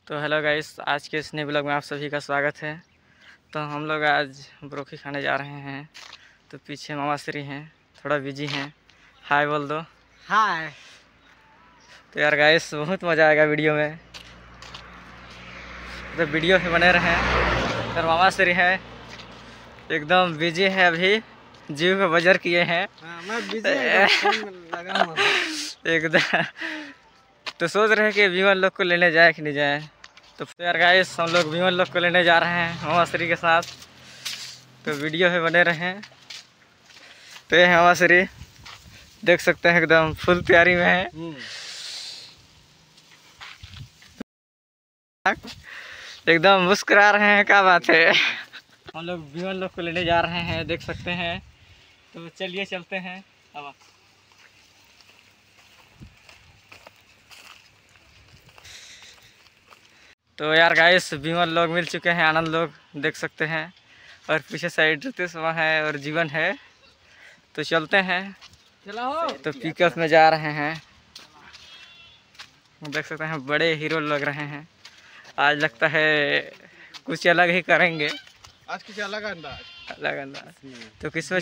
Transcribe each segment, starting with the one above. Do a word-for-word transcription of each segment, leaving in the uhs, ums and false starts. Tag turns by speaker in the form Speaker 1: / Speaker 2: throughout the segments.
Speaker 1: तो hello guys, आज के इस नए ब्लॉग में आप सभी का स्वागत है। तो हम लोग आज ब्रोकी खाने जा रहे हैं। तो पीछे मामा श्री हैं, थोड़ा बिजी हैं। हाय बोल दो।
Speaker 2: हाय।
Speaker 1: तो यार गाइस, बहुत मज़ा आएगा वीडियो में, तो वीडियो में बने रहें। तो मामा श्री है, एकदम बिजी है, अभी जीव को बजर किए हैं।
Speaker 2: हाँ, मैं बिजी एकदम लगा हुआ
Speaker 1: एकदम। तो सोच रहे हैं कि विमल लोग को लेने जाए कि नहीं जाए। तो यार गाइस, हम लोग विमल लोग को लेने जा रहे हैं मामा श्री के साथ। तो वीडियो में बने रहें। तो ये है मामा श्री, देख सकते हैं एकदम फुल तैयारी में है। एकदम मुस्कुरा रहे हैं, क्या बात है। हम लोग विमल लोग को लेने जा रहे हैं, देख सकते हैं। तो चलिए चलते हैं। अब तो यार गाइस, विमल लोग मिल चुके हैं, आनंद लोग देख सकते हैं, और पीछे साइड रितेश वहाँ है और जीवन है। तो चलते हैं। चलो। तो पिकअप में जा रहे हैं, देख सकते हैं, बड़े हीरो लग रहे हैं। आज लगता है कुछ अलग ही करेंगे,
Speaker 2: आज कुछ अलग अंदाज
Speaker 1: अलग अंदाज। तो किसमें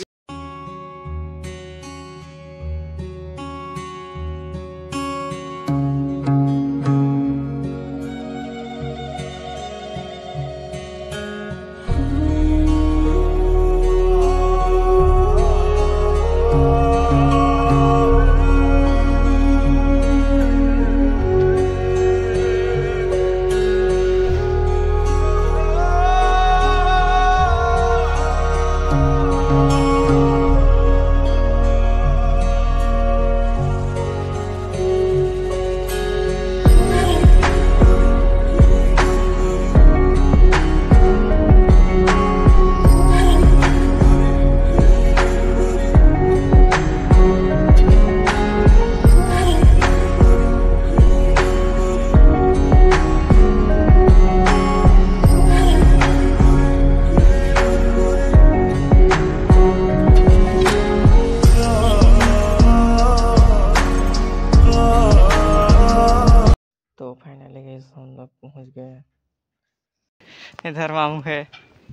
Speaker 1: तो फाइनली गाइस हम लोग पहुंच गए। इधर मामू है,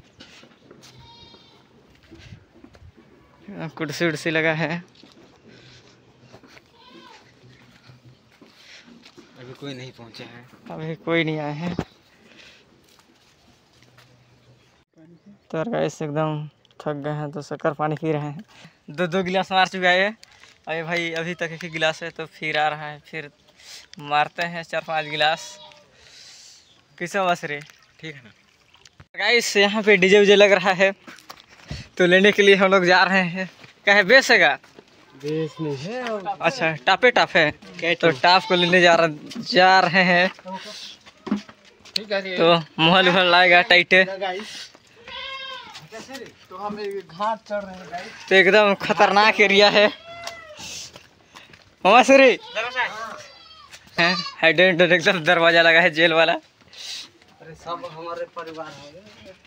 Speaker 1: कुर्सी उर्सी लगा है।
Speaker 2: अभी कोई नहीं पहुंचे हैं,
Speaker 1: अभी कोई नहीं आए हैं। तो गाइस एकदम थक गए हैं, तो शक्कर पानी पी रहे हैं। दो दो गिलास मार चुका है अभी भाई, अभी तक एक ही गिलास है। तो फिर आ रहा है, फिर मारते हैं चार पांच गिलास। किसे बस रे,
Speaker 2: ठीक है ना
Speaker 1: गाइस। यहाँ पे डीजे उजे लग रहा है, तो लेने के लिए हम लोग जा रहे हैं। क्या है, बेस है?
Speaker 2: बेस नहीं है।
Speaker 1: अच्छा, टापे टाप है। तो टाप को लेने जा रहे जा रहे हैं।
Speaker 2: ठीक है।
Speaker 1: तो मोहल उहल लाएगा टाइटे।
Speaker 2: तो हम घाट चढ़ रहे हैं गाइस।
Speaker 1: तो एकदम खतरनाक एरिया है मामा श्री। हैं हाइडेंट एकदम दरवाजा लगा है, जेल वाला।
Speaker 2: अरे सब हमारे परिवार है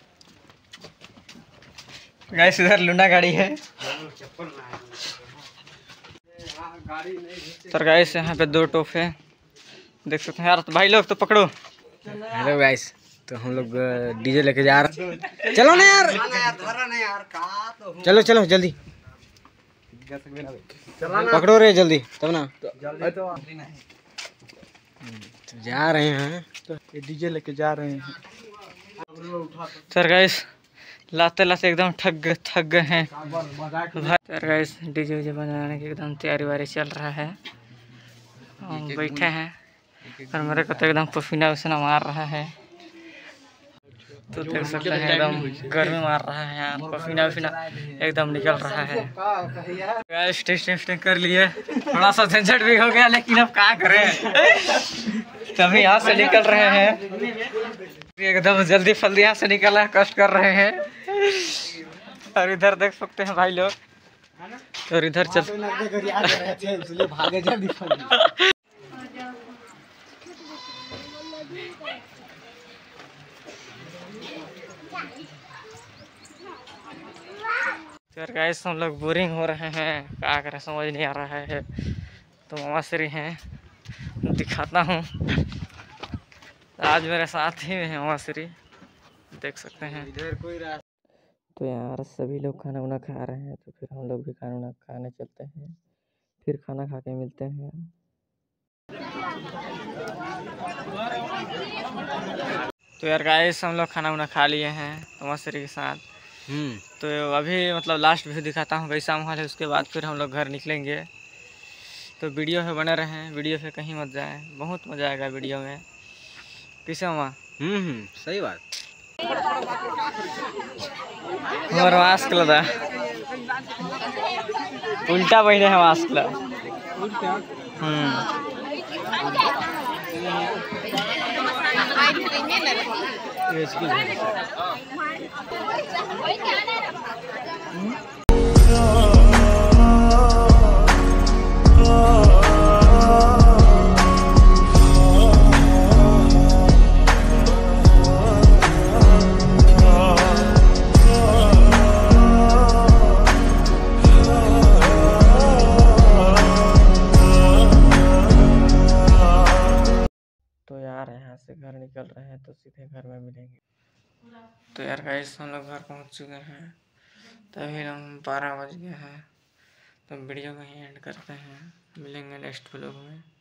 Speaker 1: गाइस। इधर लुना गाड़ी है। तो गाइस, यहाँ पे दो टोफे देख सकते हैं यार। तो भाई लोग तो पकड़ो।
Speaker 2: हेलो गाइस, तो हम लोग डीजे लेके जा रहे हैं। चलो ना यार, चलो चलो जल्दी पकड़ो रे, जल्दी तब ना। तो जा रहे हैं, तो ये डीजे लेके जा रहे हैं।
Speaker 1: सर गाइस, लाते लाते एकदम ठग गए थक गए हैं। सर गाइस, डीजे वीजे बनाने की एकदम तैयारी वारी चल रहा है। हम बैठे हैं, और मेरे को तो एकदम पसीना वसीना मार रहा है। तो देख सकते हैं एकदम गर्मी मार रहा है यहाँ, पसीना वसीना एकदम निकल रहा है। गाइस, टेस्टिंग टेस्टिंग कर लिए, थोड़ा सा झंझट भी हो गया, लेकिन अब क्या करें। तभी यहाँ से निकल रहे हैं, एकदम जल्दी फल्दी यहाँ से निकला, कष्ट कर रहे हैं। और इधर देख सकते हैं भाई लोग, और इधर चल भागे जल्दी। यार गाइस, हम लोग बोरिंग हो रहे हैं, क्या करें समझ नहीं आ रहा है। तो मामा श्री हैं, दिखाता हूँ। आज मेरे साथ ही में है मासरी, देख सकते हैं।
Speaker 2: इधर कोई रास्ता।
Speaker 1: तो यार सभी लोग खाना वाना खा रहे हैं, तो फिर हम लोग भी खाना वाना खाने चलते हैं, फिर खाना खा के मिलते हैं। तो यार गाइस हम लोग खाना वाना खा लिए हैं मासरी के साथ।
Speaker 2: हम्म
Speaker 1: तो अभी मतलब लास्ट व्यू दिखाता हूँ कैसा माहौल है, उसके बाद फिर हम लोग घर निकलेंगे। तो वीडियो पे बने रहें, वीडियो पे कहीं मत जाएं, बहुत मज़ा आएगा वीडियो में। किसे मामा?
Speaker 2: हम्म हम्म सही बात।
Speaker 1: हमारा मास्क लगा उल्टा पहने है मास्क ला। हम्म तो यार यहाँ से घर निकल रहे हैं, तो सीधे घर में मिलेंगे। तो यार गाइस हम लोग घर पहुँच चुके हैं, तो अभी हम बारह बज गए हैं। तो वीडियो को ही एंड करते हैं, मिलेंगे नेक्स्ट व्लॉग में।